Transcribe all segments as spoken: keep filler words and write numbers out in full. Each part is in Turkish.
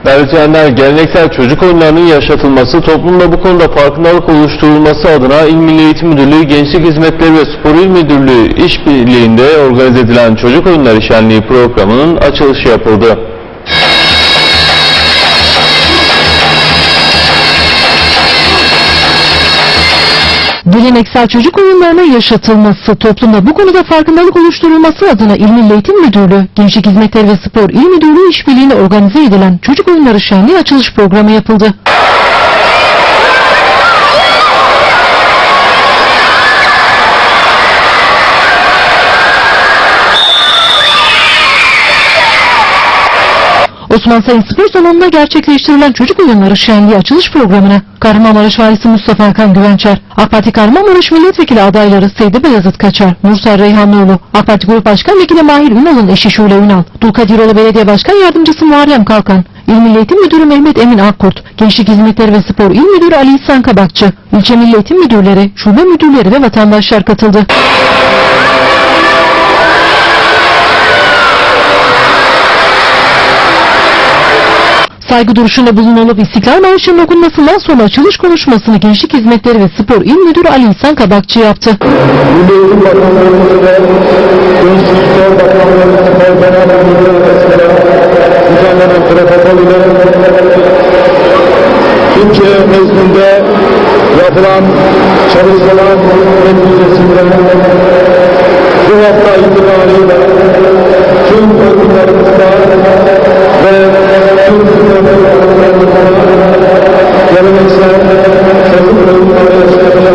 Öğretmenler geleneksel çocuk oyunlarının yaşatılması, toplumda bu konuda farkındalık oluşturulması adına İl Milli Eğitim Müdürlüğü, Gençlik Hizmetleri ve Spor İl Müdürlüğü işbirliğinde organize edilen Çocuk Oyunları Şenliği programının açılışı yapıldı. Geleneksel çocuk oyunlarının yaşatılması, toplumda bu konuda farkındalık oluşturulması adına İl Milli Eğitim Müdürlüğü, Gençlik Hizmetleri ve Spor İl Müdürlüğü işbirliğiyle organize edilen Çocuk Oyunları Şenliği açılış programı yapıldı. Osman Sayın Spor Salonu'nda gerçekleştirilen Çocuk Oyunları Şenliği açılış programına Kahramanmaraş Valisi Mustafa Hakan Güvençer, AK Parti Kahramanmaraş Milletvekili adayları Seydi Beyazıt Kaçar, Nursel Reyhanlıoğlu, AK Parti Grup Başkan Vekili Mahir Ünal'ın eşi Şule Ünal, Dulkadiroğlu Belediye Başkan Yardımcısı Muharrem Kalkan, İl Milli Eğitim Müdürü Mehmet Emin Akkurt, Gençlik Hizmetleri ve Spor İl Müdürü Ali İhsan Kabakçı, ilçe Milli Eğitim Müdürleri, şube müdürleri ve vatandaşlar katıldı. Saygı duruşunda bulunulup İstiklal Marşı'nın okunmasından sonra açılış konuşmasını Gençlik Hizmetleri ve Spor İl Müdürü Ali İhsan Kabakçı yaptı. Milli Eğitim Bakanlığımız ve Gençlik Spor Bakanlığımız Spor Genel Müdürlüğü arasında düzenlenen protokol ile Türkiye nezdinde yapılan çalışmalar neticesinde bu hafta itibariyle tüm okullarımızda ve tüm okullarımızda geleneksel çocuk oyunları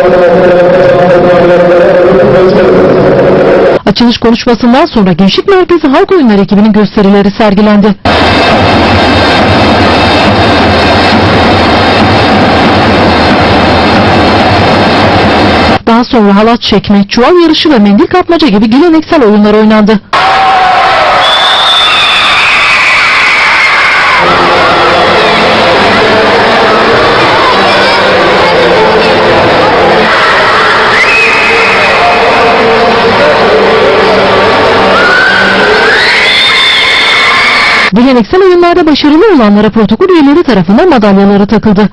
Açılış konuşmasından sonra Gençlik Merkezi Halk Oyunları ekibinin gösterileri sergilendi. Daha sonra halat çekme, çuval yarışı ve mendil kapmaca gibi geleneksel oyunlar oynandı. Geleneksel oyunlarda başarılı olanlara protokol üyeleri tarafından madalyaları takıldı.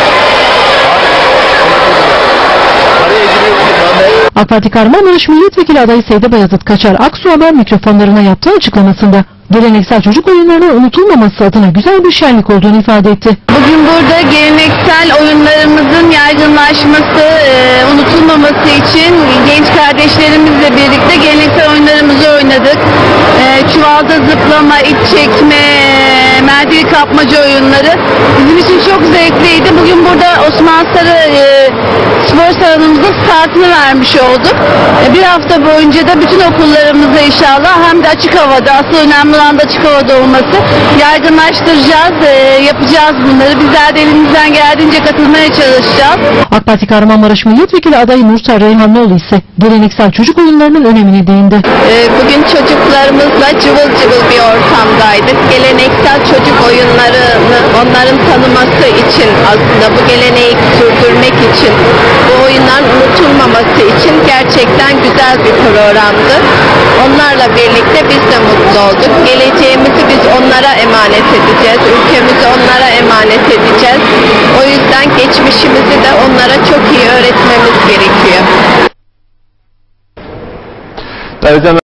AK Parti Kahramanmaraş Milletvekili adayı Seydi Beyazıt Kaçar, Aksu Haber mikrofonlarına yaptığı açıklamasında geleneksel çocuk oyunlarının unutulmaması adına güzel bir şenlik olduğunu ifade etti. Bugün burada geleneksel oyunlarımızın yaygınlaşması, e, unutulmaması için genç kardeşlerimizle birlikte geleneksel oyunlarımızı oynadık. E, çuvalda zıplama, ip çekme, mendil kapmaca oyunları bizim için çok zevkliydi. Bugün burada Osman Sarı e, spor salonumuzun startını vermiş olduk. E, bir hafta boyunca da bütün okullarımızda inşallah hem de açık havada, asıl önemli olan da açık havada olması, yaygınlaştıracağız, e, yapacağız bunları. Bizler de elimizden geldiğince katılmaya çalışacağız. AK Parti Kahramanmaraş Milletvekili adayı Nursel Reyhanlıoğlu ise geleneksel çocuk oyunlarının önemine değindi. E, bugün çocuklarımızla cıvıl cıvıl bir ortamdaydık. Geleneksel çocuk oyunlarını onların tanıması için, aslında bu geleneği sürdürmek için, bu oyunların unutulmaması için gerçekten güzel bir programdı. Onlarla birlikte biz de mutlu olduk. Geleceğimizi biz onlara emanet edeceğiz. Ülkemizi onlara emanet edeceğiz. O yüzden geçmişimizi de onlara çok iyi öğretmemiz gerekiyor.